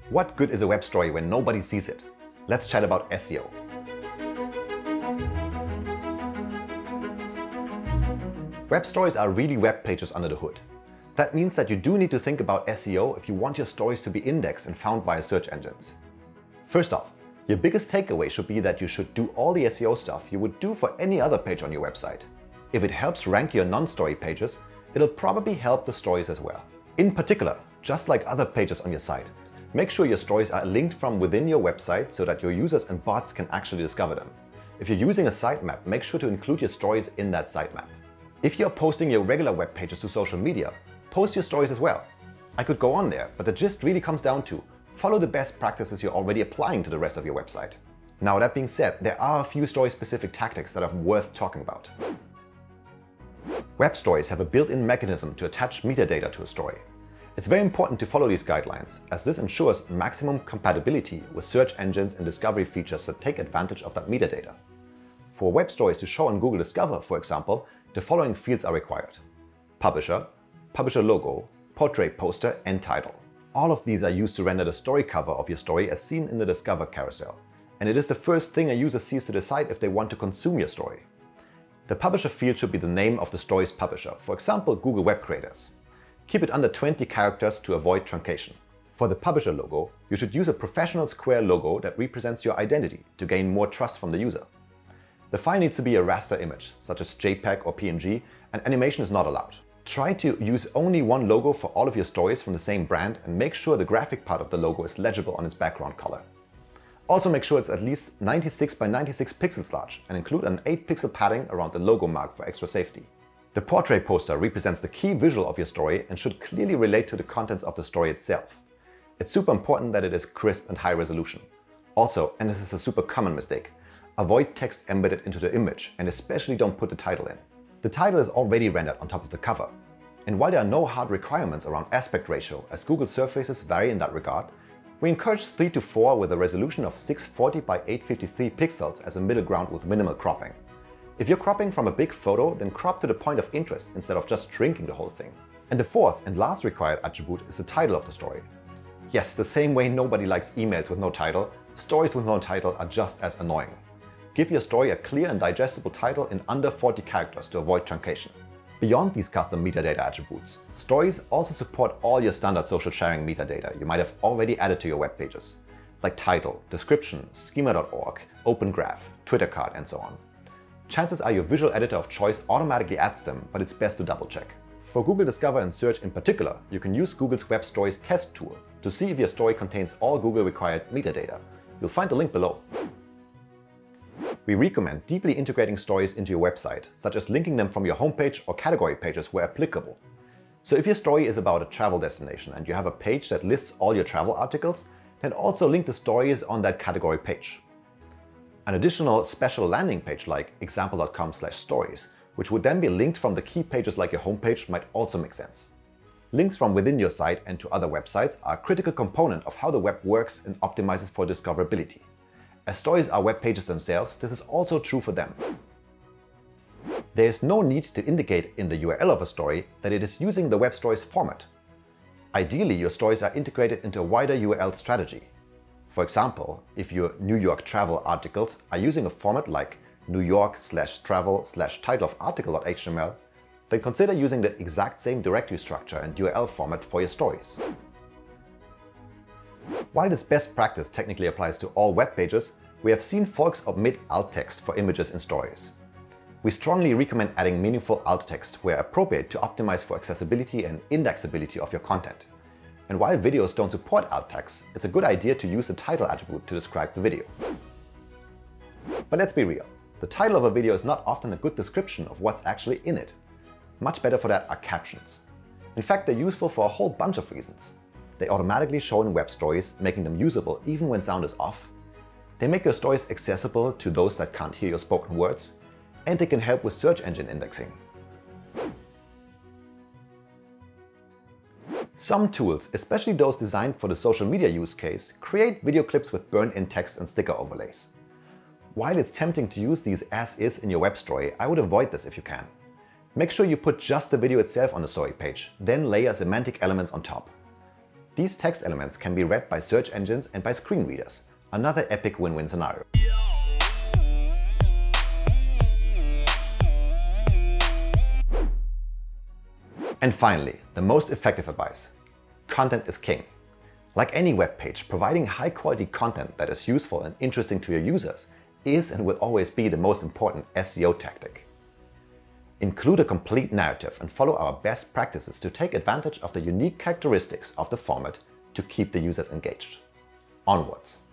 What good is a web story when nobody sees it? Let's chat about SEO. Web stories are really web pages under the hood. That means that you do need to think about SEO if you want your stories to be indexed and found via search engines. First off, your biggest takeaway should be that you should do all the SEO stuff you would do for any other page on your website. If it helps rank your non-story pages, it'll probably help the stories as well. In particular, just like other pages on your site, make sure your stories are linked from within your website so that your users and bots can actually discover them. If you're using a sitemap, make sure to include your stories in that sitemap. If you're posting your regular web pages to social media, post your stories as well. I could go on there, but the gist really comes down to follow the best practices you're already applying to the rest of your website. Now, that being said, there are a few story-specific tactics that are worth talking about. Web stories have a built-in mechanism to attach metadata to a story. It's very important to follow these guidelines, as this ensures maximum compatibility with search engines and discovery features that take advantage of that metadata. For web stories to show on Google Discover, for example, the following fields are required: publisher, publisher logo, portrait poster, and title. All of these are used to render the story cover of your story as seen in the Discover carousel, and it is the first thing a user sees to decide if they want to consume your story. The publisher field should be the name of the story's publisher, for example, Google Web Creators. Keep it under 20 characters to avoid truncation. For the publisher logo, you should use a professional square logo that represents your identity to gain more trust from the user. The file needs to be a raster image, such as JPEG or PNG, and animation is not allowed. Try to use only one logo for all of your stories from the same brand, and make sure the graphic part of the logo is legible on its background color. Also make sure it's at least 96 by 96 pixels large and include an 8 pixel padding around the logo mark for extra safety. The portrait poster represents the key visual of your story and should clearly relate to the contents of the story itself. It's super important that it is crisp and high resolution. Also, and this is a super common mistake, avoid text embedded into the image, and especially don't put the title in. The title is already rendered on top of the cover. And while there are no hard requirements around aspect ratio, as Google surfaces vary in that regard, we encourage 3 to 4 with a resolution of 640 by 853 pixels as a middle ground with minimal cropping. If you're cropping from a big photo, then crop to the point of interest instead of just shrinking the whole thing. And the fourth and last required attribute is the title of the story. Yes, the same way nobody likes emails with no title, stories with no title are just as annoying. Give your story a clear and digestible title in under 40 characters to avoid truncation. Beyond these custom metadata attributes, stories also support all your standard social sharing metadata you might have already added to your web pages, like title, description, schema.org, open graph, Twitter card, and so on. Chances are your visual editor of choice automatically adds them, but it's best to double check. For Google Discover and Search in particular, you can use Google's Web Stories test tool to see if your story contains all Google required metadata. You'll find the link below. We recommend deeply integrating stories into your website, such as linking them from your homepage or category pages where applicable. So if your story is about a travel destination and you have a page that lists all your travel articles, then also link the stories on that category page. An additional special landing page like example.com/stories, which would then be linked from the key pages like your homepage, might also make sense. Links from within your site and to other websites are a critical component of how the web works and optimizes for discoverability. As stories are web pages themselves, this is also true for them. There is no need to indicate in the URL of a story that it is using the web stories format. Ideally, your stories are integrated into a wider URL strategy. For example, if your New York travel articles are using a format like New York/travel/title of article.html, then consider using the exact same directory structure and URL format for your stories. While this best practice technically applies to all web pages, we have seen folks omit alt text for images in stories. We strongly recommend adding meaningful alt text where appropriate to optimize for accessibility and indexability of your content. And while videos don't support alt text, it's a good idea to use the title attribute to describe the video. But let's be real, the title of a video is not often a good description of what's actually in it. Much better for that are captions. In fact, they're useful for a whole bunch of reasons. They automatically show in web stories, making them usable even when sound is off. They make your stories accessible to those that can't hear your spoken words, and they can help with search engine indexing. Some tools, especially those designed for the social media use case, create video clips with burned-in text and sticker overlays. While it's tempting to use these as is in your web story, I would avoid this if you can. Make sure you put just the video itself on the story page, then layer semantic elements on top. These text elements can be read by search engines and by screen readers. Another epic win-win scenario. And finally, the most effective advice. Content is king. Like any web page, providing high-quality content that is useful and interesting to your users is and will always be the most important SEO tactic. Include a complete narrative and follow our best practices to take advantage of the unique characteristics of the format to keep the users engaged. Onwards!